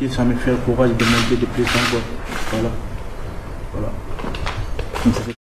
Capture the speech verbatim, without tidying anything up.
puis ça me fait le courage de monter de plus encore. Voilà. Voilà. Donc, ça fait